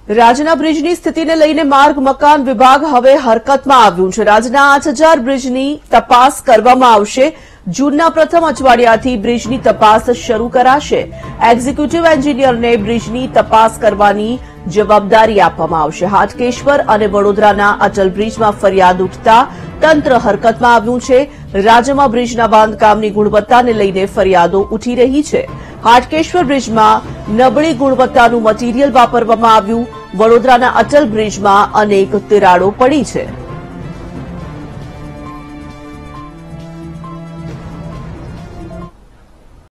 રાજના બ્રિજની સ્થિતિને લઈને માર્ગ મકાન વિભાગ હવે હરકતમાં આવ્યું છે। રાજના 8000 બ્રિજની તપાસ કરવામાં આવશે। જૂનના પ્રથમ અઠવાડિયાથી બ્રિજની તપાસ શરૂ કરાશે। એક્ઝિક્યુટિવ એન્જિનિયરને બ્રિજની તપાસ કરવાની જવાબદારી આપવામાં આવશે। હાટકેશ્વર અને વડોદરાના અટલ બ્રિજમાં ફરિયાદ ઉઠતા તંત્ર હરકતમાં આવ્યું છે। રાજ્યમાં બ્રિજના બાંધકામની ગુણવત્તાને લઈને ફરિયાદો ઉઠી રહી છે। હાટકેશ્વર બ્રિજમાં નબળી ગુણવત્તાનું મટીરીયલ વાપરવામાં આવ્યું। વડોદરાના અટલ બ્રિજમાં અનેક તિરાડો પડી છે।